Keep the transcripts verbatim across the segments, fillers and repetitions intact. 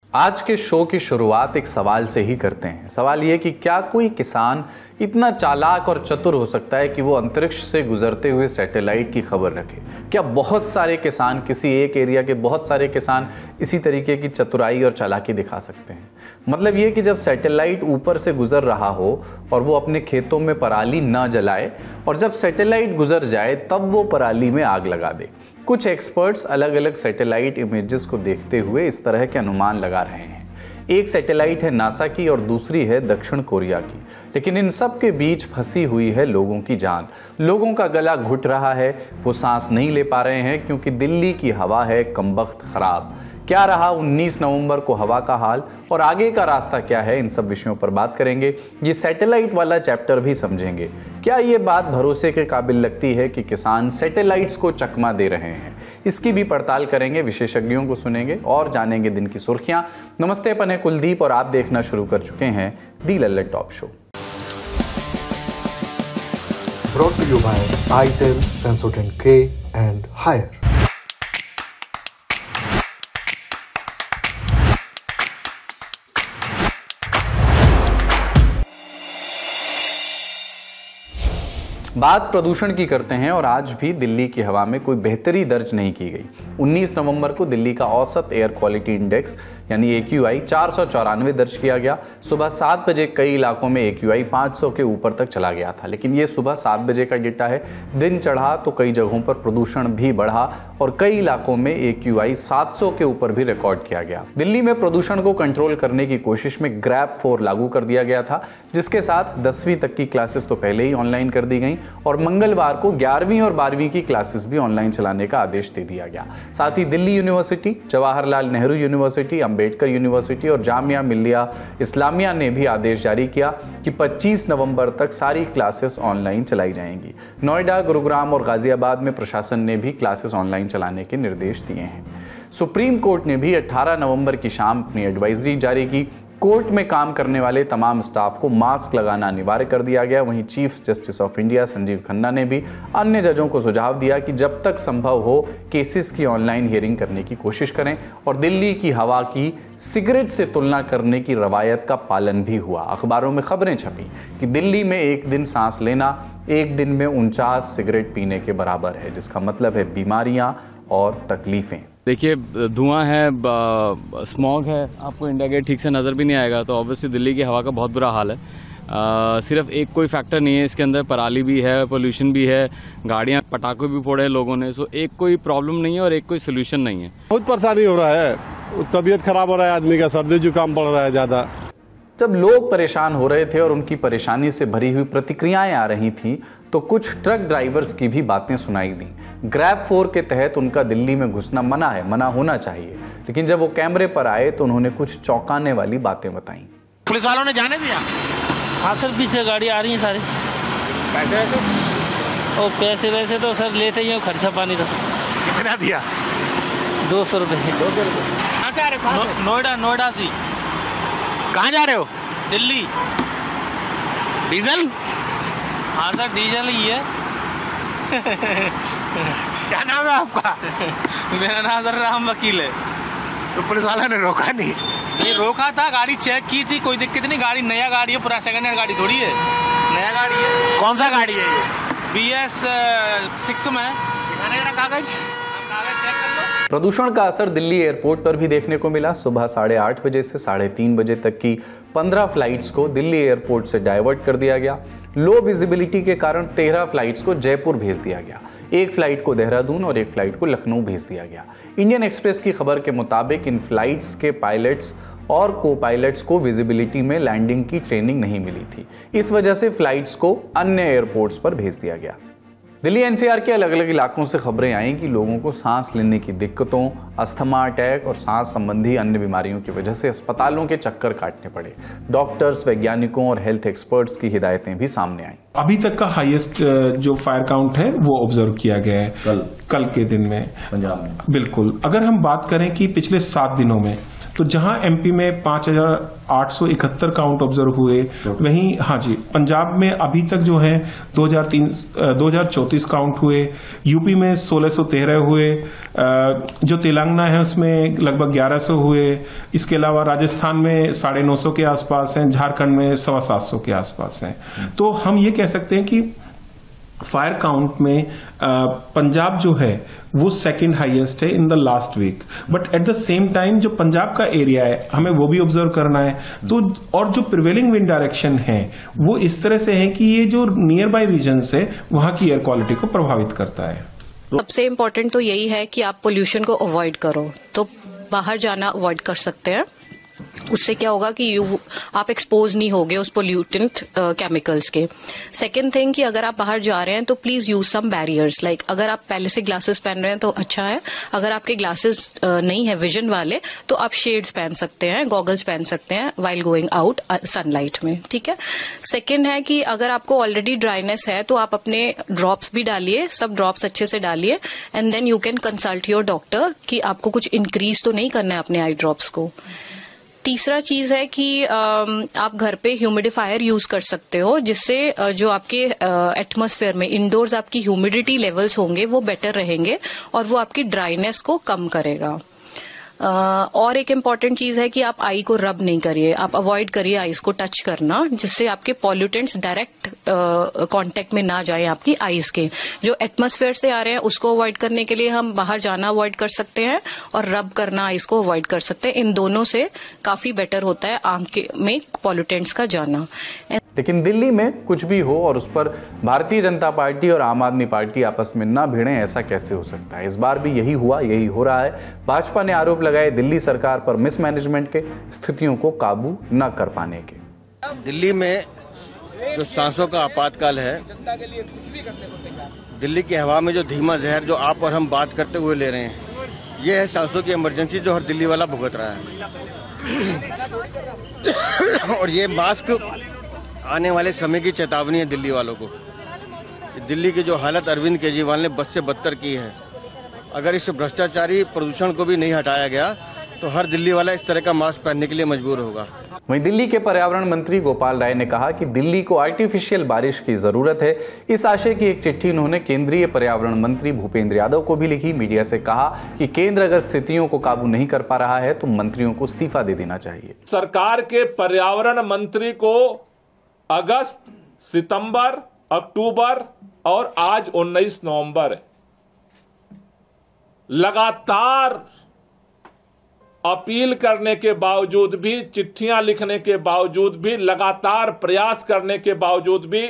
आज के शो की शुरुआत एक सवाल से ही करते हैं। सवाल ये कि क्या कोई किसान इतना चालाक और चतुर हो सकता है कि वो अंतरिक्ष से गुजरते हुए सैटेलाइट की खबर रखे? क्या बहुत सारे किसान, किसी एक एरिया के बहुत सारे किसान इसी तरीके की चतुराई और चालाकी दिखा सकते हैं? मतलब ये कि जब सैटेलाइट ऊपर से गुजर रहा हो और वो अपने खेतों में पराली ना जलाए, और जब सैटेलाइट गुजर जाए तब वो पराली में आग लगा दे। कुछ एक्सपर्ट्स अलग अलग सैटेलाइट इमेजेस को देखते हुए इस तरह के अनुमान लगा रहे हैं। एक सैटेलाइट है नासा की और दूसरी है दक्षिण कोरिया की, लेकिन इन सब के बीच फंसी हुई है लोगों की जान। लोगों का गला घुट रहा है, वो सांस नहीं ले पा रहे हैं क्योंकि दिल्ली की हवा है कमबख्त खराब। क्या रहा उन्नीस नवंबर को हवा का हाल और आगे का रास्ता क्या है, इन सब विषयों पर बात करेंगे। ये सैटेलाइट वाला चैप्टर भी समझेंगे। क्या ये बात भरोसे के काबिल लगती है कि किसान सैटेलाइट्स को चकमा दे रहे हैं? इसकी भी पड़ताल करेंगे, विशेषज्ञों को सुनेंगे और जानेंगे दिन की सुर्खियां। नमस्ते, अपन है कुलदीप और आप देखना शुरू कर चुके हैं the Lallantop show. Brought to you by itel, Sensodyne K and Haier. बात प्रदूषण की करते हैं और आज भी दिल्ली की हवा में कोई बेहतरी दर्ज नहीं की गई। उन्नीस नवंबर को दिल्ली का औसत एयर क्वालिटी इंडेक्स यानी ए क्यू आई चार सौ चौरानवे दर्ज किया गया। सुबह सात बजे कई इलाकों में ए क्यू आई पाँच सौ के ऊपर तक चला गया था, लेकिन ये सुबह सात बजे का डेटा है। दिन चढ़ा तो कई जगहों पर प्रदूषण भी बढ़ा और कई इलाकों में ए क्यू आई सात सौ के ऊपर भी रिकॉर्ड किया गया। दिल्ली में प्रदूषण को कंट्रोल करने की कोशिश में ग्रैब फोर लागू कर दिया गया था, जिसके साथ दसवीं तक की क्लासेस तो पहले ही ऑनलाइन कर दी गई और मंगलवार को ग्यारहवीं और बारहवीं की क्लासेस भी ऑनलाइन चलाने का आदेश दे दिया गया। साथ ही Delhi university, Jawaharlal Nehru university, Ambedkar university और जामिया मिल्लिया इस्लामिया ने भी आदेश जारी किया कि पच्चीस नवंबर तक सारी क्लासेस ऑनलाइन चलाई जाएंगी। नोएडा, गुरुग्राम और गाजियाबाद में प्रशासन ने भी क्लासेस ऑनलाइन चलाने के निर्देश दिए हैं। सुप्रीम कोर्ट ने भी अठारह नवंबर की शाम अपनी एडवाइजरी जारी की। कोर्ट में काम करने वाले तमाम स्टाफ को मास्क लगाना अनिवार्य कर दिया गया। वहीं chief justice of India Sanjiv Khanna ने भी अन्य जजों को सुझाव दिया कि जब तक संभव हो केसेस की ऑनलाइन हियरिंग करने की कोशिश करें और दिल्ली की हवा की सिगरेट से तुलना करने की रवायत का पालन भी हुआ। अखबारों में खबरें छपी कि दिल्ली में एक दिन सांस लेना एक दिन में उनचास सिगरेट पीने के बराबर है, जिसका मतलब है बीमारियां और तकलीफें। देखिए, धुआं है, स्मॉग है, आपको इंडिया गेट ठीक से नज़र भी नहीं आएगा, तो ऑब्वियसली दिल्ली की हवा का बहुत बुरा हाल है। आ, सिर्फ एक कोई फैक्टर नहीं है इसके अंदर, पराली भी है, पोल्यूशन भी है, गाड़ियां, पटाखे भी फोड़े हैं लोगों ने। सो एक कोई प्रॉब्लम नहीं है और एक कोई सोल्यूशन नहीं है। बहुत परेशानी हो रहा है, तबीयत खराब हो रहा है आदमी का, सर्दी जुकाम बढ़ रहा है ज़्यादा। जब लोग परेशान हो रहे थे और उनकी परेशानी से भरी हुई प्रतिक्रियाएं आ रही थीं, तो कुछ ट्रक ड्राइवर्स की भी बातें सुनाई दी। ग्रैब फोर के तहत उनका दिल्ली में घुसना मना है, मना होना चाहिए, लेकिन जब वो कैमरे पर आए तो उन्होंने कुछ चौंकाने वाली बातें बताई। पुलिस वालों ने जाने दिया? हाँ सर, पीछे गाड़ी आ रही है सारी। पैसे वैसे? ओ पैसे वैसे तो सर लेते ही हो, खर्चा पानी तो। कितना दिया? दो सौ रुपये। दो सौ रुपये कहाँ से आ रहे हो? नोएडा नोएडा से। कहाँ जा रहे हो? दिल्ली। डीजल? हाँ सर, डीजल ही है। क्या नाम है आपका? मेरा नाम सर राम वकील है। तो पुलिस वाला ने रोका नहीं? ये रोका था, गाड़ी चेक की थी, कोई दिक्कत नहीं। गाड़ी नया गाड़ी है, पूरा सेकंड हैंड गाड़ी थोड़ी है, नया गाड़ी है। कौन सा गाड़ी है ये? बी एस सिक्स में है। दिखाने का कागज? कागज चेक कर लो। प्रदूषण का असर दिल्ली एयरपोर्ट पर भी देखने को मिला। सुबह साढ़े आठ बजे से साढ़े तीन बजे तक की पंद्रह फ्लाइट्स को दिल्ली एयरपोर्ट से डाइवर्ट कर दिया गया। लो विजिबिलिटी के कारण तेरह फ्लाइट्स को जयपुर भेज दिया गया, एक फ्लाइट को देहरादून और एक फ्लाइट को लखनऊ भेज दिया गया। इंडियन एक्सप्रेस की खबर के मुताबिक इन फ्लाइट्स के पायलट्स और को पायलट्स को विजिबिलिटी में लैंडिंग की ट्रेनिंग नहीं मिली थी। इस वजह से फ्लाइट्स को अन्य एयरपोर्ट्स पर भेज दिया गया। दिल्ली एन सी आर के अलग अलग इलाकों से खबरें आई कि लोगों को सांस लेने की दिक्कतों, अस्थमा अटैक और सांस संबंधी अन्य बीमारियों की वजह से अस्पतालों के चक्कर काटने पड़े। डॉक्टर्स, वैज्ञानिकों और हेल्थ एक्सपर्ट्स की हिदायतें भी सामने आई। अभी तक का हाईएस्ट जो फायर काउंट है वो ऑब्जर्व किया गया है कल कल के दिन में पंजाब में। बिल्कुल, अगर हम बात करें कि पिछले सात दिनों में तो जहां एमपी में पांच हजार आठ सौ इकहत्तर काउंट ऑब्जर्व हुए, वहीं हाँ जी पंजाब में अभी तक जो है दो हजार तीन दो हजार चौंतीस काउंट हुए, यूपी में सोलह सौ तेरह हुए, जो तेलंगाना है उसमें लगभग ग्यारह सौ हुए, इसके अलावा राजस्थान में साढ़े नौ सौ के आसपास हैं, झारखंड में सवा सात सौ के आसपास हैं। तो हम ये कह सकते हैं कि फायर काउंट में पंजाब जो है वो सेकंड हाईएस्ट है in the last week, but at the same time जो पंजाब का एरिया है हमें वो भी ऑब्जर्व करना है। तो और जो प्रिवेलिंग विंड डायरेक्शन है वो इस तरह से है कि ये जो नियर बाय रीजन्स है वहां की एयर क्वालिटी को प्रभावित करता है। सबसे इम्पोर्टेंट तो यही है कि आप पोल्यूशन को अवॉइड करो, तो बाहर जाना अवॉइड कर सकते हैं। उससे क्या होगा कि यू आप एक्सपोज नहीं होगे उस पोल्यूटेंट केमिकल्स के। सेकेंड थिंग कि अगर आप बाहर जा रहे हैं तो please use some barriers, like अगर आप पहले से ग्लासेस पहन रहे हैं तो अच्छा है, अगर आपके ग्लासेस uh, नहीं है विजन वाले तो आप शेड्स पहन सकते हैं, गॉगल्स पहन सकते हैं वाइल गोइंग आउट सनलाइट में, ठीक है। सेकेंड है कि अगर आपको ऑलरेडी ड्राइनेस है तो आप अपने ड्रॉप्स भी डालिए, सब ड्रॉप्स अच्छे से डालिए, and then you can consult your doctor कि आपको कुछ इंक्रीज तो नहीं करना है अपने आई ड्रॉप्स को। तीसरा चीज है कि आप घर पे ह्यूमिडिफायर यूज कर सकते हो, जिससे जो आपके एटमॉस्फेयर में इंडोर्स आपकी ह्यूमिडिटी लेवल्स होंगे वो बेटर रहेंगे और वो आपकी ड्राइनेस को कम करेगा। Uh, और एक इम्पॉर्टेंट चीज है कि आप आई को रब नहीं करिए, आप अवॉइड करिए आईज को टच करना, जिससे आपके पॉल्यूटेंट्स डायरेक्ट कांटेक्ट में ना जाए आपकी आईज के। जो एटमॉस्फेयर से आ रहे हैं उसको अवॉइड करने के लिए हम बाहर जाना अवॉइड कर सकते हैं और रब करना आईज को अवॉइड कर सकते हैं। इन दोनों से काफी बेटर होता है आंख में पॉल्यूटेंट्स का जाना। लेकिन दिल्ली में कुछ भी हो और उस पर भारतीय जनता पार्टी और आम आदमी पार्टी आपस में ना भिड़े, ऐसा कैसे हो सकता है? इस बार भी यही हुआ, यही हो रहा है। भाजपा ने आरोप लगाए दिल्ली सरकार पर मिसमैनेजमेंट के, स्थितियों को काबू न कर पाने के। दिल्ली में जो सांसों का आपातकाल है, दिल्ली की हवा में जो धीमा जहर जो आप और हम बात करते हुए ले रहे हैं, ये है सांसों की इमरजेंसी जो हर दिल्ली वाला भुगत रहा है। और ये मास्क आने वाले समय की चेतावनी है दिल्ली वालों को। दिल्ली की जो हालत अरविंद केजरीवाल ने बद से बदतर की है, अगर इस भ्रष्टाचारी प्रदूषण को भी नहीं हटाया गया तो हर दिल्ली वाला इस तरह का मास्क पहनने के लिए मजबूर होगा। वहीं दिल्ली के पर्यावरण मंत्री गोपाल राय ने कहा कि दिल्ली को आर्टिफिशियल बारिश की जरूरत है। इस आशय की एक चिट्ठी उन्होंने केंद्रीय पर्यावरण मंत्री भूपेंद्र यादव को भी लिखी। मीडिया से कहा कि केंद्र अगर स्थितियों को काबू नहीं कर पा रहा है तो मंत्रियों को इस्तीफा दे देना चाहिए। सरकार के पर्यावरण मंत्री को अगस्त, सितंबर, अक्टूबर और आज उन्नीस नवंबर लगातार अपील करने के बावजूद भी, चिट्ठियां लिखने के बावजूद भी, लगातार प्रयास करने के बावजूद भी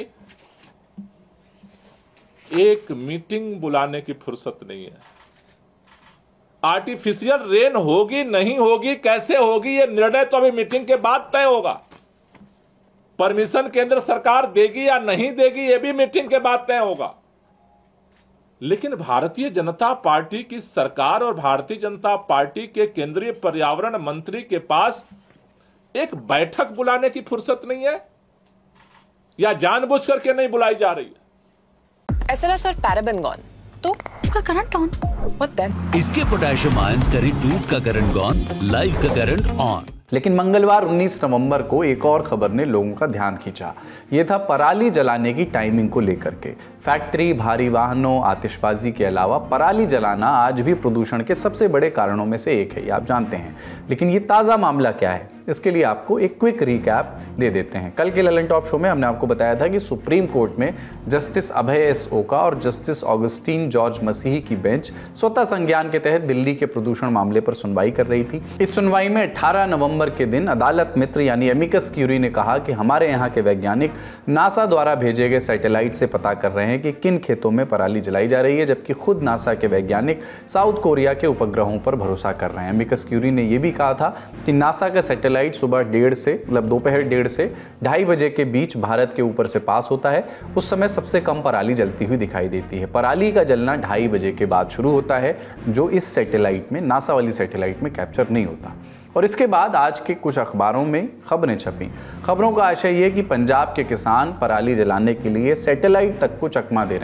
एक मीटिंग बुलाने की फुर्सत नहीं है। आर्टिफिशियल रेन होगी नहीं होगी, कैसे होगी, ये निर्णय तो अभी मीटिंग के बाद तय होगा। परमिशन केंद्र सरकार देगी या नहीं देगी ये भी मीटिंग के बाद तय होगा। लेकिन भारतीय जनता पार्टी की सरकार और भारतीय जनता पार्टी के केंद्रीय पर्यावरण मंत्री के पास एक बैठक बुलाने की फुर्सत नहीं है, या जानबूझ करके नहीं बुलाई जा रही है। एसएलएस और पैराबेन गॉन तो का करंट ऑन, व्हाट देन? इसके पोटेशियम आयंस करें टूट का करंट गॉन, लाइव का करंट ऑन। लेकिन मंगलवार उन्नीस नवंबर को एक और खबर ने लोगों का ध्यान खींचा। ये था पराली जलाने की टाइमिंग को लेकर के। फैक्ट्री, भारी वाहनों, आतिशबाजी के अलावा पराली जलाना आज भी प्रदूषण के सबसे बड़े कारणों में से एक है, ये आप जानते हैं। लेकिन ये ताज़ा मामला क्या है, इसके लिए आपको एक क्विक रिकैप दे देते हैं। कल के ललन टॉप शो में हमने आपको बताया था कि सुप्रीम कोर्ट में जस्टिस अभय एस ओका और जस्टिस ऑगस्टीन जॉर्ज मसीही की बेंच स्वतः संज्ञान के तहत दिल्ली के प्रदूषण मामले पर सुनवाई कर रही थी। इस सुनवाई में अठारह नवंबर के दिन अदालत मित्र यानी एमिकस क्यूरी ने कहा कि हमारे यहाँ के वैज्ञानिक नासा द्वारा भेजे गए सैटेलाइट से पता कर रहे हैं कि किन खेतों में पराली जलाई जा रही है, जबकि खुद नासा के वैज्ञानिक साउथ कोरिया के उपग्रहों पर भरोसा कर रहे हैं। एमिकस क्यूरी ने यह भी कहा था कि नासा का सैटेलाइट सुबह डेढ़ से मतलब दोपहर डेढ़ से ढाई बजे के बीच भारत के ऊपर से पास होता है। उस समय सबसे कम पराली जलती हुई दिखाई देती है। पराली का जलना ढाई बजे के बाद शुरू होता है, जो इस सैटेलाइट में, नासा वाली सैटेलाइट में कैप्चर नहीं होता। और इसके बाद आज के कुछ अखबारों में खबरें छपी। खबरों का आशय ये कि पंजाब के किसान पराली जलाने के लिए सैटेलाइट तक को चकमा दे रहे हैं।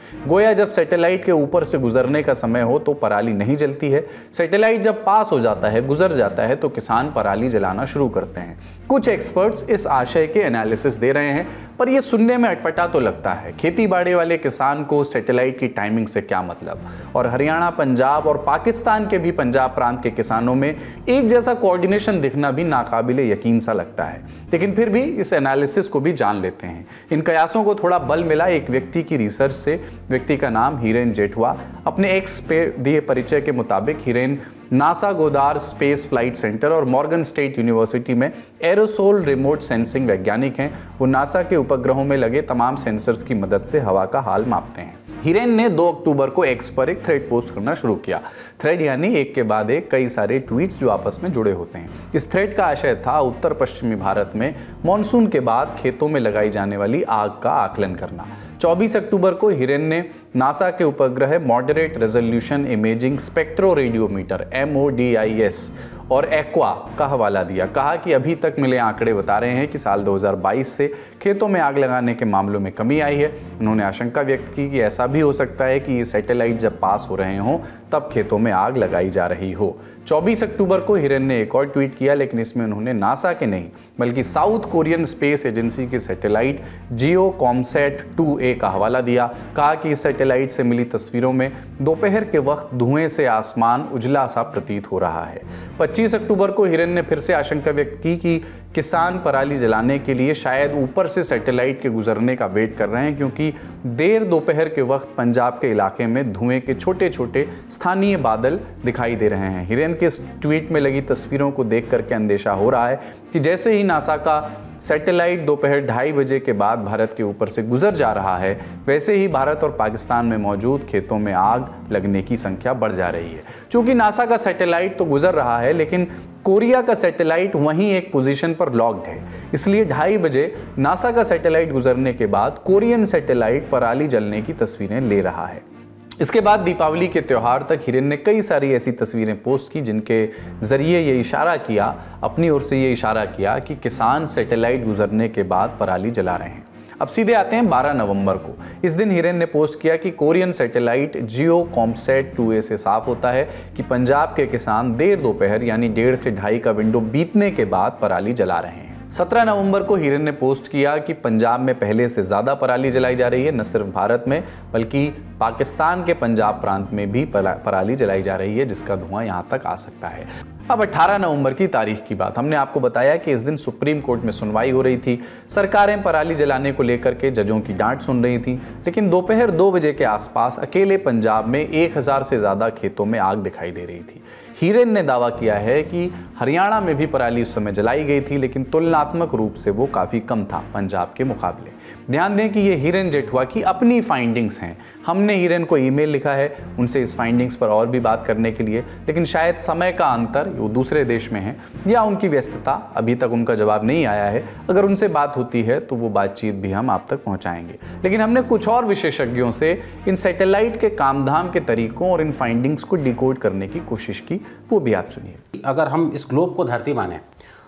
गोया जब सैटेलाइट के ऊपर से गुजरने का समय हो तो पराली नहीं जलती है, सैटेलाइट जब पास हो जाता है, गुजर जाता है, तो किसान पराली जलाना शुरू करते हैं। कुछ एक्सपर्ट्स इस आशय के एनालिसिस दे रहे हैं, पर यह सुनने में अटपटा तो लगता है। खेती बाड़ी वाले किसान को सैटेलाइट की टाइमिंग से क्या मतलब? और हरियाणा, पंजाब और पाकिस्तान के भी पंजाब प्रांत के किसानों में एक जैसा कोऑर्डिनेशन दिखना भी नाकाबिले यकीन सा लगता है। लेकिन फिर भी इस एनालिसिस को भी जान लेते हैं। इन कयासों को थोड़ा बल मिला एक व्यक्ति की रिसर्च से। व्यक्ति का नाम हिरेन जेठवा। अपने एक्स पे दिए परिचय के मुताबिक Hiren NASA Goddard space flight centre और मॉर्गन स्टेट यूनिवर्सिटी में एरोसोल रिमोट सेंसिंग वैज्ञानिक हैं। वो नासा के उपग्रहों में लगे तमाम सेंसर्स की मदद से हवा का हाल मापते हैं। हिरेन ने दो अक्टूबर को एक्स पर एक थ्रेड पोस्ट करना शुरू किया। थ्रेड यानी एक के बाद एक कई सारे ट्वीट्स जो आपस में जुड़े होते हैं। इस थ्रेड का आशय था उत्तर पश्चिमी भारत में मानसून के बाद खेतों में लगाई जाने वाली आग का आकलन करना। चौबीस अक्टूबर को हिरेन ने नासा के उपग्रह moderate resolution imaging spectroradiometer M O D I S और एक्वा का हवाला दिया। कहा कि अभी तक मिले आंकड़े बता रहे हैं कि साल दो हज़ार बाईस से खेतों में आग लगाने के मामलों में कमी आई है। उन्होंने आशंका व्यक्त की कि ऐसा भी हो सकता है कि ये सैटेलाइट जब पास हो रहे हों तब खेतों में आग लगाई जा रही हो। चौबीस अक्टूबर को हिरेन ने एक और ट्वीट किया, लेकिन इसमें उन्होंने नासा के नहीं बल्कि साउथ कोरियन स्पेस एजेंसी के satellite Geo Kompsat two A का हवाला दिया। कहा कि इस सैटेलाइट से मिली तस्वीरों में दोपहर के वक्त धुएं से आसमान उजला सा प्रतीत हो रहा है। पच्चीस अक्टूबर को हिरेन ने फिर से आशंका व्यक्त की कि किसान पराली जलाने के लिए शायद ऊपर से सैटेलाइट के गुजरने का वेट कर रहे हैं, क्योंकि देर दोपहर के वक्त पंजाब के इलाके में धुएं के छोटे छोटे स्थानीय बादल दिखाई दे रहे हैं। हिरेन के इस ट्वीट में लगी तस्वीरों को देख करके अंदेशा हो रहा है कि जैसे ही नासा का सैटेलाइट दोपहर ढाई बजे के बाद भारत के ऊपर से गुजर जा रहा है, वैसे ही भारत और पाकिस्तान में मौजूद खेतों में आग लगने की संख्या बढ़ जा रही है। चूंकि नासा का सैटेलाइट तो गुजर रहा है, लेकिन कोरिया का सैटेलाइट वहीं एक पोजीशन पर लॉक्ड है, इसलिए ढाई बजे नासा का सैटेलाइट गुजरने के बाद कोरियन सैटेलाइट पराली जलने की तस्वीरें ले रहा है। इसके बाद दीपावली के त्यौहार तक हिरेन ने कई सारी ऐसी तस्वीरें पोस्ट की जिनके जरिए ये इशारा किया, अपनी ओर से ये इशारा किया कि किसान सैटेलाइट गुजरने के बाद पराली जला रहे हैं। अब सीधे आते हैं बारह नवंबर को। इस दिन हिरेन ने पोस्ट किया कि Korean satellite Geo Kompsat two A से साफ होता है कि पंजाब के किसान देर दोपहर यानी डेढ़ से ढाई का विंडो बीतने के बाद पराली जला रहे हैं। सत्रह नवंबर को हिरेन ने पोस्ट किया कि पंजाब में पहले से ज़्यादा पराली जलाई जा रही है। न सिर्फ भारत में बल्कि पाकिस्तान के पंजाब प्रांत में भी पराली जलाई जा रही है, जिसका धुआं यहाँ तक आ सकता है। अब अठारह नवंबर की तारीख की बात, हमने आपको बताया कि इस दिन सुप्रीम कोर्ट में सुनवाई हो रही थी। सरकारें पराली जलाने को लेकर के जजों की डांट सुन रही थी, लेकिन दोपहर दो बजे के आसपास अकेले पंजाब में एक हज़ार से ज़्यादा खेतों में आग दिखाई दे रही थी। हिरेन ने दावा किया है कि हरियाणा में भी पराली उस समय जलाई गई थी, लेकिन तुलनात्मक रूप से वो काफ़ी कम था पंजाब के मुकाबले। ध्यान दें कि ये हिरेन जेठवा की अपनी फाइंडिंग्स हैं। हमने हिरेन को ईमेल लिखा है उनसे इस फाइंडिंग्स पर और भी बात करने के लिए, लेकिन शायद समय का अंतर, वो दूसरे देश में हैं या उनकी व्यस्तता, अभी तक उनका जवाब नहीं आया है। अगर उनसे बात होती है तो वो बातचीत भी हम आप तक पहुंचाएंगे। लेकिन हमने कुछ और विशेषज्ञों से इन सैटेलाइट के कामधाम के तरीकों और इन फाइंडिंग्स को डिकोड करने की कोशिश की, वो भी आप सुनिए। अगर हम इस ग्लोब को धरती माने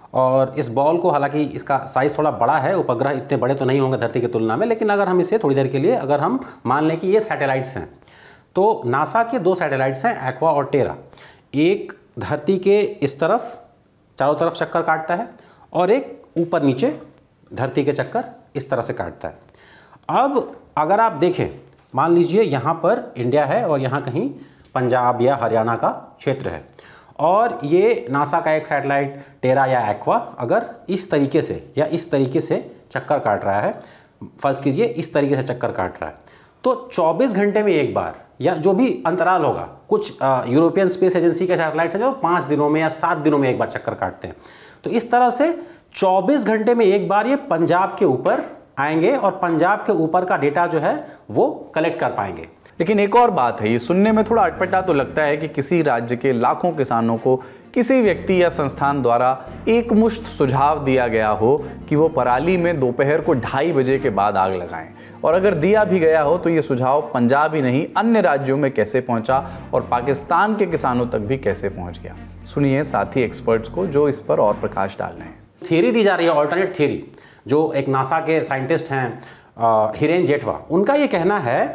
और इस बॉल को, हालांकि इसका साइज़ थोड़ा बड़ा है, उपग्रह इतने बड़े तो नहीं होंगे धरती की तुलना में, लेकिन अगर हम इसे थोड़ी देर के लिए अगर हम मान लें कि ये सैटेलाइट्स हैं, तो नासा के दो सैटेलाइट्स हैं, एक्वा और टेरा। एक धरती के इस तरफ चारों तरफ चक्कर काटता है और एक ऊपर नीचे धरती के चक्कर इस तरह से काटता है। अब अगर आप देखें, मान लीजिए यहाँ पर इंडिया है और यहाँ कहीं पंजाब या हरियाणा का क्षेत्र है, और ये नासा का एक सैटेलाइट टेरा या एक्वा अगर इस तरीके से या इस तरीके से चक्कर काट रहा है, फर्ज कीजिए इस तरीके से चक्कर काट रहा है, तो चौबीस घंटे में एक बार या जो भी अंतराल होगा, कुछ यूरोपियन स्पेस एजेंसी के सैटेलाइट्स हैं जो पाँच दिनों में या सात दिनों में एक बार चक्कर काटते हैं, तो इस तरह से चौबीस घंटे में एक बार ये पंजाब के ऊपर आएंगे और पंजाब के ऊपर का डेटा जो है वो कलेक्ट कर पाएंगे। लेकिन एक और बात है, ये सुनने में थोड़ा अटपटा तो लगता है कि किसी राज्य के लाखों किसानों को किसी व्यक्ति या संस्थान द्वारा एक मुश्त सुझाव दिया गया हो कि वो पराली में दोपहर को ढाई बजे के बाद आग लगाएं, और अगर दिया भी गया हो तो ये सुझाव पंजाब ही नहीं अन्य राज्यों में कैसे पहुंचा और पाकिस्तान के किसानों तक भी कैसे पहुंच गया। सुनिए साथी एक्सपर्ट्स को जो इस पर और प्रकाश डाल रहे हैं। थियरी दी जा रही है, ऑल्टरनेट थियरी, जो एक नासा के साइंटिस्ट हैं हिरेन जेठवा, उनका ये कहना है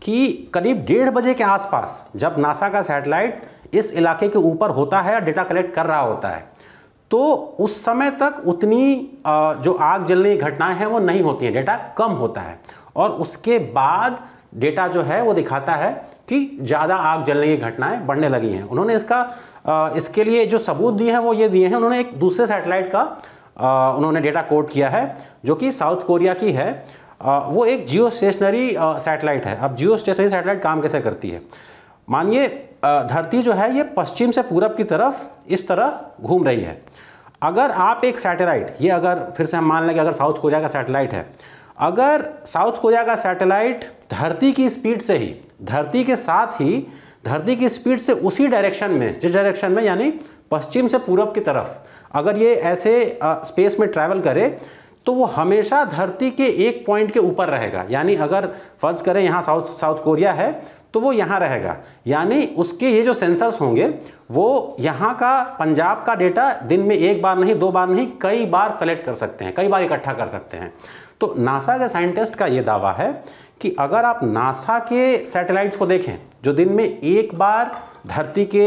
कि करीब डेढ़ बजे के आसपास जब नासा का सैटेलाइट इस इलाके के ऊपर होता है और डेटा कलेक्ट कर रहा होता है, तो उस समय तक उतनी जो आग जलने की घटनाएं हैं वो नहीं होती हैं, डेटा कम होता है। और उसके बाद डेटा जो है वो दिखाता है कि ज़्यादा आग जलने की घटनाएं बढ़ने लगी हैं। उन्होंने इसका इसके लिए जो सबूत दिए हैं वो ये दिए हैं, उन्होंने एक दूसरे सैटेलाइट का उन्होंने डेटा कोड किया है जो कि साउथ कोरिया की है। वो एक जियो स्टेशनरी सैटेलाइट है। अब जियो स्टेशनरी सैटेलाइट काम कैसे करती है? मानिए धरती जो है ये पश्चिम से पूरब की तरफ इस तरह घूम रही है। अगर आप एक सैटेलाइट, ये अगर फिर से हम मान लें कि अगर साउथ कोरिया का सैटेलाइट है, अगर साउथ कोरिया का सैटेलाइट धरती की स्पीड से ही, धरती के साथ ही धरती की स्पीड से उसी डायरेक्शन में, जिस डायरेक्शन में यानी पश्चिम से पूरब की तरफ अगर ये ऐसे आ, स्पेस में ट्रैवल करे, तो वो हमेशा धरती के एक पॉइंट के ऊपर रहेगा। यानी अगर फर्ज करें यहाँ साउथ साउथ कोरिया है तो वो यहाँ रहेगा, यानी उसके ये जो सेंसर्स होंगे वो यहाँ का पंजाब का डेटा दिन में एक बार नहीं, दो बार नहीं, कई बार कलेक्ट कर सकते हैं, कई बार इकट्ठा कर सकते हैं। तो नासा के साइंटिस्ट का ये दावा है कि अगर आप नासा के सैटेलाइट्स को देखें जो दिन में एक बार धरती के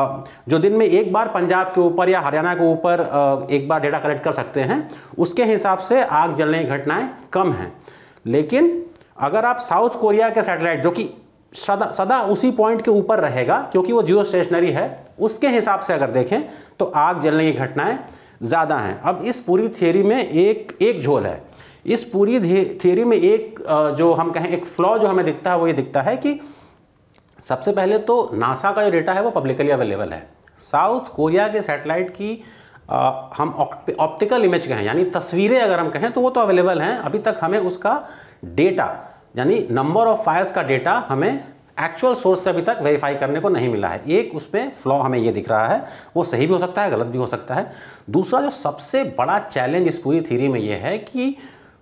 जो दिन में एक बार पंजाब के ऊपर या हरियाणा के ऊपर एक बार डेटा कलेक्ट कर सकते हैं, उसके हिसाब से आग जलने की घटनाएं कम हैं। लेकिन अगर आप साउथ कोरिया के सैटेलाइट जो कि सदा सदा उसी पॉइंट के ऊपर रहेगा क्योंकि वो जियो स्टेशनरी है, उसके हिसाब से अगर देखें तो आग जलने की घटनाएं ज़्यादा हैं। अब इस पूरी थियरी में एक एक झोल है। इस पूरी थियरी में एक जो हम कहें एक फ्लॉ जो हमें दिखता है वो ये दिखता है कि सबसे पहले तो नासा का जो डेटा है वो पब्लिकली अवेलेबल है। साउथ कोरिया के सैटेलाइट की आ, हम ऑप्टिकल इमेज कहें यानी तस्वीरें अगर हम कहें तो वो तो अवेलेबल हैं। अभी तक हमें उसका डेटा यानी नंबर ऑफ फायर्स का डेटा हमें एक्चुअल सोर्स से अभी तक वेरीफाई करने को नहीं मिला है। एक उसमें फ्लॉ हमें ये दिख रहा है, वो सही भी हो सकता है, गलत भी हो सकता है। दूसरा जो सबसे बड़ा चैलेंज इस पूरी थ्योरी में ये है कि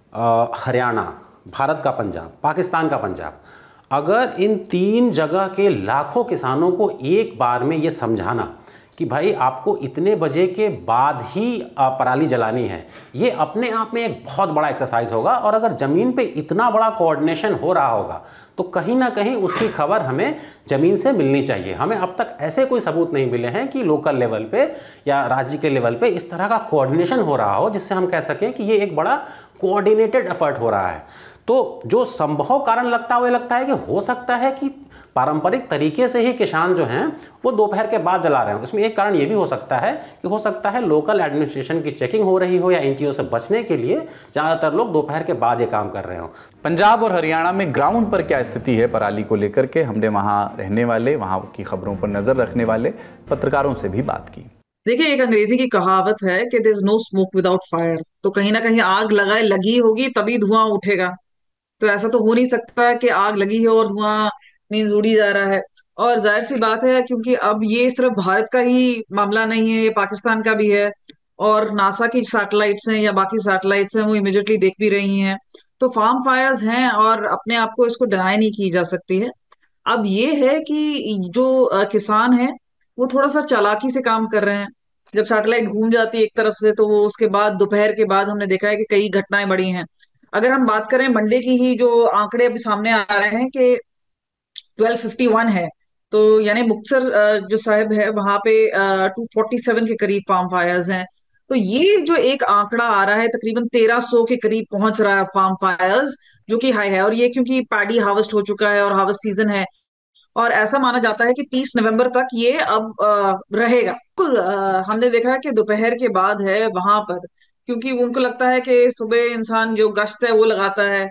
हरियाणा, भारत का पंजाब, पाकिस्तान का पंजाब, अगर इन तीन जगह के लाखों किसानों को एक बार में ये समझाना कि भाई आपको इतने बजे के बाद ही पराली जलानी है, ये अपने आप में एक बहुत बड़ा एक्सरसाइज होगा। और अगर ज़मीन पे इतना बड़ा कोऑर्डिनेशन हो रहा होगा तो कहीं ना कहीं उसकी खबर हमें ज़मीन से मिलनी चाहिए। हमें अब तक ऐसे कोई सबूत नहीं मिले हैं कि लोकल लेवल पे या राज्य के लेवल पे इस तरह का कोऑर्डिनेशन हो रहा हो जिससे हम कह सकें कि ये एक बड़ा कोऑर्डिनेटेड एफर्ट हो रहा है। तो जो संभव कारण लगता है वो लगता है कि हो सकता है कि पारंपरिक तरीके से ही किसान जो हैं वो दोपहर के बाद जला रहे हो। इसमें एक कारण ये भी हो सकता है कि हो सकता है लोकल एडमिनिस्ट्रेशन की चेकिंग हो रही हो या इन चीज़ों से बचने के लिए ज़्यादातर लोग दोपहर के बाद ये काम कर रहे हो। पंजाब और हरियाणा में ग्राउंड पर क्या स्थिति है पराली को लेकर के, हमने वहाँ रहने वाले, वहाँ की खबरों पर नजर रखने वाले पत्रकारों से भी बात की। देखिए, एक अंग्रेजी की कहावत है कि there is no smoke without fire. तो कहीं ना कहीं आग लगाए लगी होगी तभी धुआं उठेगा। तो ऐसा तो हो नहीं सकता है कि आग लगी है और धुआं मीन्स उड़ी जा रहा है। और जाहिर सी बात है क्योंकि अब ये सिर्फ भारत का ही मामला नहीं है, ये पाकिस्तान का भी है। और नासा की सैटेलाइट्स हैं या बाकी सैटेलाइट्स हैं वो इमीडिएटली देख भी रही हैं। तो फार्म फायर्स हैं और अपने आप को इसको डिनाई नहीं की जा सकती है। अब ये है कि जो अ, किसान है वो थोड़ा सा चालाकी से काम कर रहे हैं। जब सैटेलाइट घूम जाती है एक तरफ से तो वो उसके बाद दोपहर के बाद हमने देखा है कि कई घटनाएं बढ़ी हैं। अगर हम बात करें मंडे की ही जो आंकड़े अभी सामने आ रहे हैं कि ट्वेल्व फिफ्टी वन है, तो यानी मुक्तसर अ, जो साहिब है वहां पे टू फोर्टी सेवन के करीब फार्म फायर्स हैं। तो ये जो एक आंकड़ा आ रहा है तकरीबन तेरह सौ के करीब पहुंच रहा है फार्म फायर्स, जो कि हाई है। और ये क्योंकि पैडी हार्वेस्ट हो चुका है और हार्वेस्ट सीजन है और ऐसा माना जाता है कि तीस नवंबर तक ये अब अ, रहेगा। बिल्कुल, अ, हमने देखा है कि दोपहर के बाद है वहां पर, क्योंकि उनको लगता है कि सुबह इंसान जो गश्त है वो लगाता है,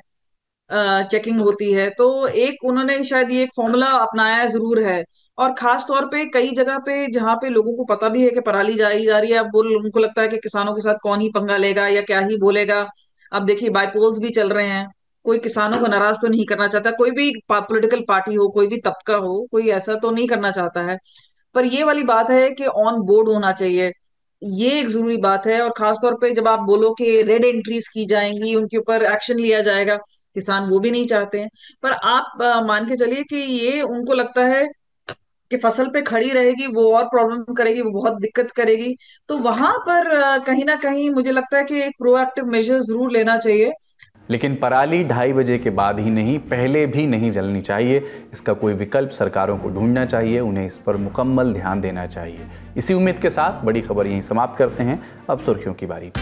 चेकिंग होती है। तो एक उन्होंने शायद ये एक फॉर्मूला अपनाया जरूर है। और खास तौर पे कई जगह पे जहाँ पे लोगों को पता भी है कि पराली जाई जा रही है, अब वो उनको लगता है कि किसानों के साथ कौन ही पंगा लेगा या क्या ही बोलेगा। अब देखिए बाइपोल्स भी चल रहे हैं, कोई किसानों को नाराज तो नहीं करना चाहता, कोई भी पॉलिटिकल पार्टी हो, कोई भी तबका हो, कोई ऐसा तो नहीं करना चाहता है। पर ये वाली बात है कि ऑन बोर्ड होना चाहिए, ये एक जरूरी बात है। और खास तौर पे जब आप बोलो कि रेड एंट्रीज की जाएंगी, उनके ऊपर एक्शन लिया जाएगा, किसान वो भी नहीं चाहते हैं। पर आप अ, मान के चलिए कि ये उनको लगता है कि फसल पे खड़ी रहेगी वो और प्रॉब्लम करेगी, वो बहुत दिक्कत करेगी। तो वहां पर अ, कहीं ना कहीं मुझे लगता है कि एक प्रोएक्टिव मेजर जरूर लेना चाहिए। लेकिन पराली ढाई बजे के बाद ही नहीं, पहले भी नहीं जलनी चाहिए। इसका कोई विकल्प सरकारों को ढूंढना चाहिए, उन्हें इस पर मुकम्मल ध्यान देना चाहिए। इसी उम्मीद के साथ बड़ी खबर यहीं समाप्त करते हैं। अब सुर्खियों की बारी।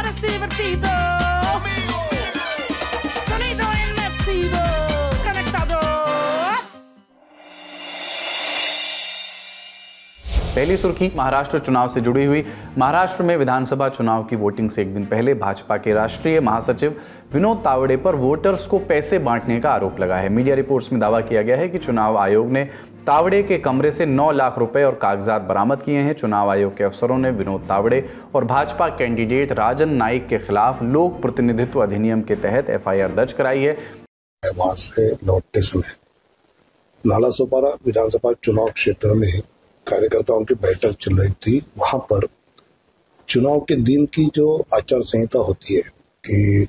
पहली सुर्खी महाराष्ट्र चुनाव से जुड़ी हुई। महाराष्ट्र में विधानसभा चुनाव की वोटिंग से एक दिन पहले भाजपा के राष्ट्रीय महासचिव विनोद तावड़े पर वोटर्स को पैसे बांटने का आरोप लगा है। मीडिया रिपोर्ट्स में दावा किया गया है कि चुनाव आयोग ने तावड़े के कमरे से नौ लाख रुपए और कागजात बरामद किए हैं। चुनाव आयोग के अफसरों ने विनोद तावड़े और भाजपा कैंडिडेट राजन नाइक के खिलाफ लोक प्रतिनिधित्व अधिनियम के तहत एफ आई आर दर्ज कराई है। वहां से लौटते समय नालासोपारा विधानसभा चुनाव क्षेत्र में कार्यकर्ताओं की बैठक चल रही थी। वहां पर चुनाव के दिन की जो आचार संहिता होती है कि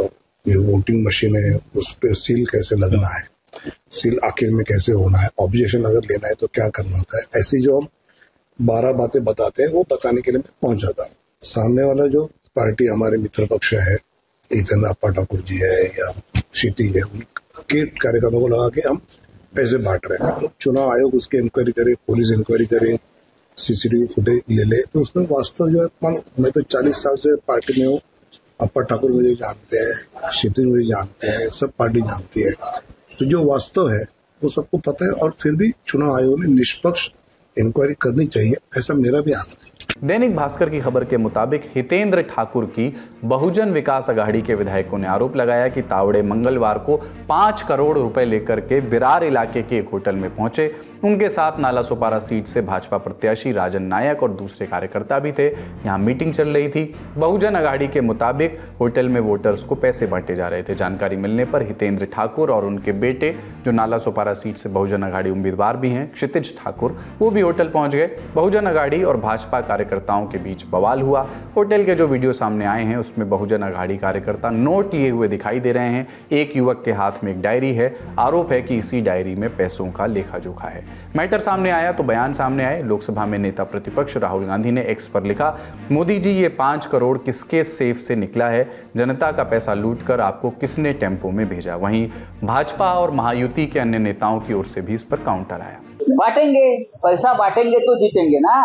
जो वोटिंग मशीन है उस पर सील कैसे लगना है, सील आखिर में कैसे होना है, ऑब्जेक्शन अगर लेना है तो क्या करना होता है, ऐसी जो हम बारह बातें बताते हैं वो बताने के लिए मैं पहुंच जाता। सामने वाला जो पार्टी हमारे मित्र पक्ष है, इतन अप्पा ठाकुर जी है या क्षिति है, उनके कार्यकर्ताओं को लगा के हम पैसे बांट रहे हैं। तो चुनाव आयोग उसके इंक्वायरी करे, पुलिस इंक्वायरी करे, सीसीटीवी फुटेज ले ले, तो उसमें वास्तव जो है, मैं तो चालीस साल से पार्टी में हूँ, अप्पा ठाकुर मुझे जानते हैं, क्षितिज मुझे जानते हैं, सब पार्टी जानती है, तो जो वास्तव है वो सबको पता है। और फिर भी चुनाव आयोग ने निष्पक्ष इंक्वायरी करनी चाहिए, ऐसा मेरा भी आग्रह है। दैनिक भास्कर की खबर के मुताबिक हितेंद्र ठाकुर की बहुजन विकास अघाड़ी के विधायकों ने आरोप लगाया कि तावड़े मंगलवार को पांच करोड़ रुपए लेकर के विरार इलाके के एक होटल में पहुंचे। उनके साथ नालासोपारा सीट से भाजपा प्रत्याशी राजन नायक और दूसरे कार्यकर्ता भी थे। यहां मीटिंग चल रही थी। बहुजन अघाड़ी के मुताबिक होटल में वोटर्स को पैसे बांटे जा रहे थे। जानकारी मिलने पर हितेंद्र ठाकुर और उनके बेटे, जो नालासोपारा सीट से बहुजन अघाड़ी उम्मीदवार भी हैं, क्षितिज ठाकुर, वो भी होटल पहुंच गए। बहुजन अघाड़ी और भाजपा कार्यकर्ताओं के बीच बवाल हुआ। होटल के जो वीडियो सामने आए हैं उसमें बहुजन अघाड़ी कार्यकर्ता नोट लिए हुए दिखाई दे रहे हैं। एक युवक के हाथ में एक डायरी है। आरोप है कि इसी डायरी में पैसों का लेखा जोखा है। मैटर सामने आया तो बयान सामने आए। लोकसभा में नेता प्रतिपक्ष राहुल गांधी ने एक्स पर लिखा, मोदी जी ये पांच करोड़ किसके सेफ से निकला है? जनता का पैसा लूटकर आपको किसने टेम्पो में भेजा? वहीं भाजपा और महायुति के अन्य नेताओं की ओर से भी इस पर काउंटर आया। बांटेंगे, पैसा बांटेंगे तो जीतेंगे ना,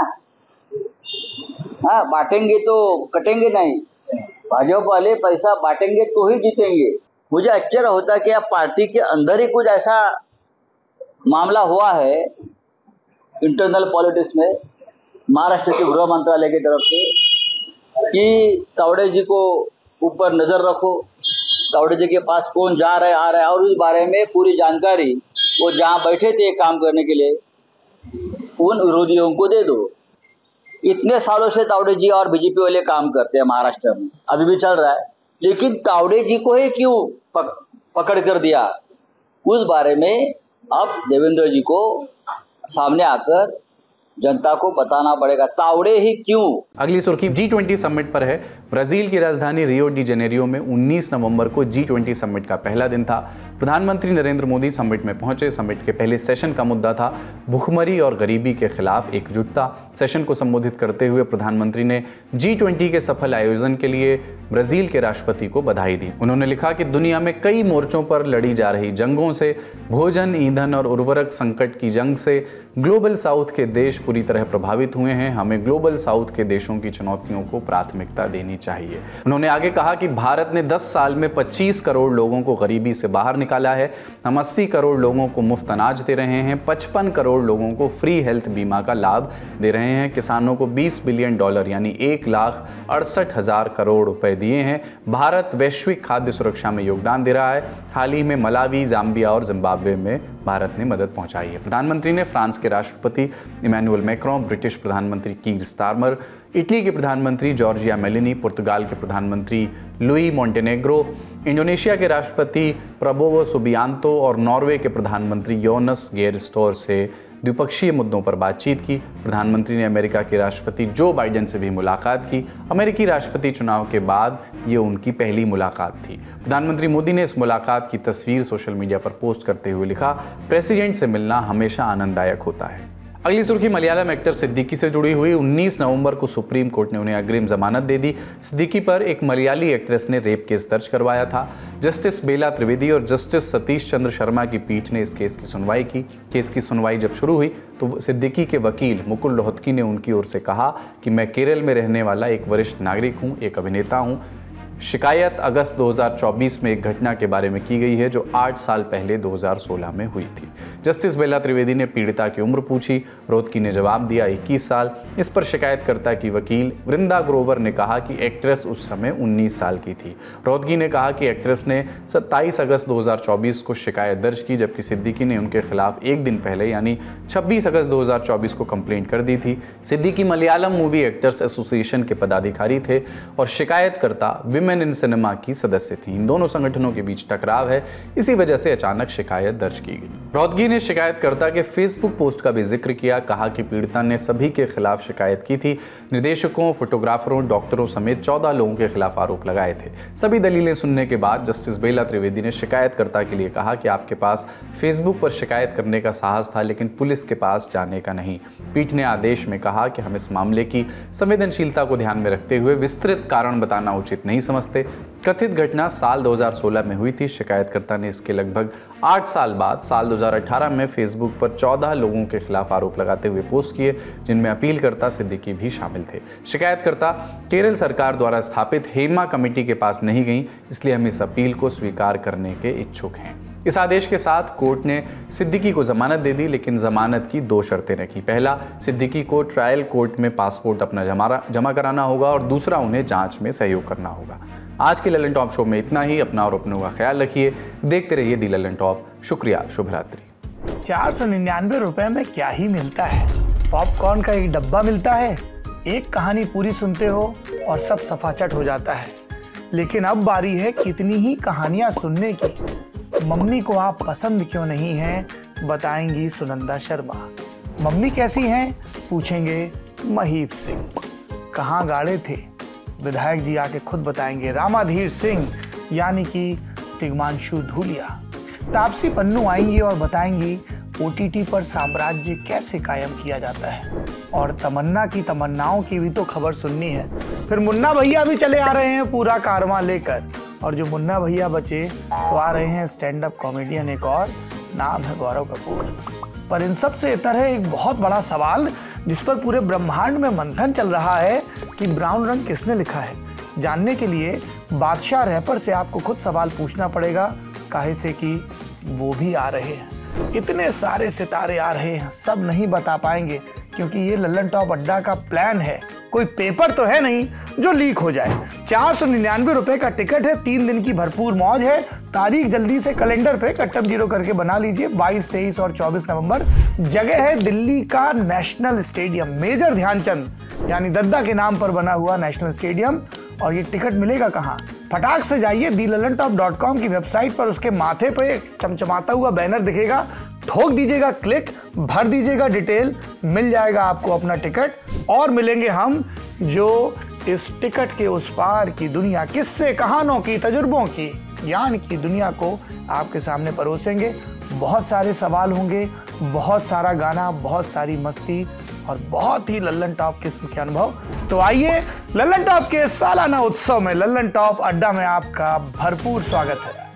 हाँ बांटेंगे तो कटेंगे नहीं। भाजपा वाले पैसा बांटेंगे तो ही जीतेंगे। मुझे आश्चर्य होता है कि अब पार्टी के अंदर ही कुछ ऐसा मामला हुआ है इंटरनल पॉलिटिक्स में, महाराष्ट्र के गृह मंत्रालय की तरफ से, कि तावड़े जी को ऊपर नजर रखो, तावड़े जी के पास कौन जा रहा है आ रहा है, और उस बारे में पूरी जानकारी वो जहाँ बैठे थे काम करने के लिए उन विरोधियों को दे दो। इतने सालों से तावड़े जी और बीजेपी वाले काम करते हैं महाराष्ट्र में, अभी भी चल रहा है, लेकिन तावड़े जी को ही क्यों पक, पकड़ कर दिया, उस बारे में अब देवेंद्र जी को सामने आकर जनता को बताना पड़ेगा, तावड़े ही क्यों। अगली सुर्खी जी ट्वेंटी समिट पर है। ब्राजील की राजधानी रियो डी जेनेरियो में उन्नीस नवंबर को जी ट्वेंटी समिट का पहला दिन था। प्रधानमंत्री नरेंद्र मोदी समिट में पहुंचे। समिट के पहले सेशन का मुद्दा था भूखमरी और गरीबी के खिलाफ एकजुटता। सेशन को संबोधित करते हुए प्रधानमंत्री ने जी ट्वेंटी के सफल आयोजन के लिए ब्राजील के राष्ट्रपति को बधाई दी। उन्होंने लिखा कि दुनिया में कई मोर्चों पर लड़ी जा रही जंगों से, भोजन, ईंधन और उर्वरक संकट की जंग से ग्लोबल साउथ के देश पूरी तरह प्रभावित हुए हैं। हमें ग्लोबल साउथ के देशों की चुनौतियों को प्राथमिकता देनी चाहिए। उन्होंने आगे कहा कि भारत ने दस साल में पच्चीस करोड़ लोगों को गरीबी से बाहर निकाला है। हम अस्सी करोड़ लोगों को मुफ्त अनाज दे रहे हैं, पचपन करोड़ लोगों को फ्री हेल्थ बीमा का लाभ दे रहे हैं, किसानों को बीस बिलियन डॉलर यानी एक लाख अड़सठ हजार करोड़ रुपए दिए हैं। भारत वैश्विक खाद्य सुरक्षा में योगदान दे रहा है। हाल ही में मलावी, जाम्बिया और जिम्बाब्वे में भारत ने मदद पहुंचाई है। प्रधानमंत्री ने फ्रांस के राष्ट्रपति इमैनुअल मैक्रों, ब्रिटिश प्रधानमंत्री कीर स्टारमर, इटली के प्रधानमंत्री जॉर्जिया मेलोनी, पुर्तगाल के प्रधानमंत्री लुई मोंटेनेग्रो, इंडोनेशिया के राष्ट्रपति प्रबोवो सुबियांतो और नॉर्वे के प्रधानमंत्री योनस गेर स्टोर से द्विपक्षीय मुद्दों पर बातचीत की। प्रधानमंत्री ने अमेरिका के राष्ट्रपति जो बाइडेन से भी मुलाकात की। अमेरिकी राष्ट्रपति चुनाव के बाद ये उनकी पहली मुलाकात थी। प्रधानमंत्री मोदी ने इस मुलाकात की तस्वीर सोशल मीडिया पर पोस्ट करते हुए लिखा, प्रेसिडेंट से मिलना हमेशा आनंददायक होता है। अगली सुर्खी मलयालम एक्टर सिद्दीकी से जुड़ी हुई। उन्नीस नवंबर को सुप्रीम कोर्ट ने उन्हें अग्रिम जमानत दे दी। सिद्दीकी पर एक मलयाली एक्ट्रेस ने रेप केस दर्ज करवाया था। जस्टिस बेला त्रिवेदी और जस्टिस सतीश चंद्र शर्मा की पीठ ने इस केस की सुनवाई की। केस की सुनवाई जब शुरू हुई तो सिद्दीकी के वकील मुकुल रोहतगी ने उनकी ओर से कहा कि मैं केरल में रहने वाला एक वरिष्ठ नागरिक हूँ, एक अभिनेता हूँ। शिकायत अगस्त दो हज़ार चौबीस में एक घटना के बारे में की गई है जो आठ साल पहले दो हज़ार सोलह में हुई थी। जस्टिस बेला त्रिवेदी ने पीड़िता की उम्र पूछी। रोहतगी ने जवाब दिया इक्कीस साल। इस पर शिकायतकर्ता की वकील वृंदा ग्रोवर ने कहा कि एक्ट्रेस उस समय उन्नीस साल की थी। रोहतगी ने कहा कि एक्ट्रेस ने सत्ताईस अगस्त दो हज़ार चौबीस को शिकायत दर्ज की, जबकि सिद्दीकी ने उनके खिलाफ एक दिन पहले यानी छब्बीस अगस्त दो हज़ार चौबीस को कंप्लेंट कर दी थी। Siddique Malayalam movie actors association के पदाधिकारी थे और शिकायतकर्ता विमेन इन सिनेमा की सदस्य थी। इन दोनों संगठनों के बीच टकराव है, इसी वजह से अचानक शिकायत दर्ज की गई। रोहतगी ने शिकायतकर्ता के फेसबुक पोस्ट का भी जिक्र किया। कहा कि पीड़िता ने सभी के खिलाफ शिकायत की थी। निर्देशकों, फोटोग्राफरों, डॉक्टरों समेत चौदह लोगों के खिलाफ आरोप लगाए थे। सभी दलीलें सुनने के बाद जस्टिस बेला त्रिवेदी ने शिकायतकर्ता के लिए कहा कि आपके पास फेसबुक पर शिकायत करने का साहस था, लेकिन पुलिस के पास जाने का नहीं। पीठ ने आदेश में कहा कि हम इस मामले की संवेदनशीलता को ध्यान में रखते हुए विस्तृत कारण बताना उचित नहीं समझते। कथित घटना साल दो हज़ार सोलह में हुई थी। शिकायतकर्ता ने इसके लगभग आठ साल बाद साल दो हज़ार अठारह में फेसबुक पर चौदह लोगों के खिलाफ आरोप लगाते हुए पोस्ट किए, जिनमें अपीलकर्ता सिद्दीकी भी शामिल थे। शिकायतकर्ता केरल सरकार द्वारा स्थापित हेमा कमेटी के पास नहीं गई, इसलिए हम इस अपील को स्वीकार करने के इच्छुक हैं। इस आदेश के साथ कोर्ट ने सिद्दीकी को जमानत दे दी, लेकिन जमानत की दो शर्तें रखी। पहला, सिद्दीकी को ट्रायल कोर्ट में पासपोर्ट अपना जमा जमा कराना होगा और दूसरा, उन्हें जांच में सहयोग करना होगा। आज के ललन टॉप शो में इतना ही। अपना और अपनों का ख्याल रखिए। देखते रहिए दी ललन टॉप। शुक्रिया, शुभ रात्रि। चार सौ निन्यानवे रुपए में क्या ही मिलता है? पॉपकॉर्न का एक डब्बा मिलता है, एक कहानी पूरी सुनते हो और सब सफाचट हो जाता है। लेकिन अब बारी है कितनी ही कहानियां सुनने की। मम्मी को आप पसंद क्यों नहीं हैं, बताएंगी सुनंदा शर्मा। मम्मी कैसी हैं, पूछेंगे महीप सिंह। कहाँ गाड़े थे, विधायक जी आके खुद बताएंगे रामाधीर सिंह यानी कि तिग्मांशु धूलिया। तापसी पन्नू आएंगी और बताएंगी ओटीटी पर साम्राज्य कैसे कायम किया जाता है। और तमन्ना की तमन्नाओं की भी तो खबर सुननी है। फिर मुन्ना भैया भी चले आ रहे हैं पूरा कारवां लेकर, और जो मुन्ना भैया बचे तो आ रहे हैं स्टैंड अप कॉमेडियन एक और, नाम है गौरव कपूर। पर इन सब से इतर है एक बहुत बड़ा सवाल जिस पर पूरे ब्रह्मांड में मंथन चल रहा है कि ब्राउन रंग किसने लिखा है। जानने के लिए बादशाह रैपर से आपको खुद सवाल पूछना पड़ेगा, काहे से कि वो भी आ रहे हैं। इतने सारे सितारे आ रहे हैं, सब नहीं बता पाएंगे क्योंकि ये लल्लन टॉप अड्डा का प्लान है। कोई पेपर तो है नहीं जो लीक हो जाए। चार सौ निन्यानवे रुपए का टिकट है, तीन दिन की भरपूर मौज है। तारीख जल्दी से कैलेंडर पे कट्टम जीरो करके बना लीजिए। बाईस, तेईस और चौबीस नवंबर। जगह है दिल्ली का नेशनल स्टेडियम, मेजर ध्यानचंद यानी दद्दा के नाम पर बना हुआ नेशनल स्टेडियम। और ये टिकट मिलेगा कहाँ? फटाक से जाइए the Lallantop dot com की वेबसाइट पर, उसके माथे पे चमचमाता हुआ बैनर दिखेगा, ठोक दीजिएगा क्लिक, भर दीजिएगा डिटेल, मिल जाएगा आपको अपना टिकट। और मिलेंगे हम जो इस टिकट के उस पार की दुनिया, किस्से कहानों की, तजुर्बों की, ज्ञान की दुनिया को आपके सामने परोसेंगे। बहुत सारे सवाल होंगे, बहुत सारा गाना, बहुत सारी मस्ती और बहुत ही लल्लन टॉप किस्म के अनुभव। तो आइए, लल्लन टॉप के सालाना उत्सव में लल्लन टॉप अड्डा में आपका भरपूर स्वागत है।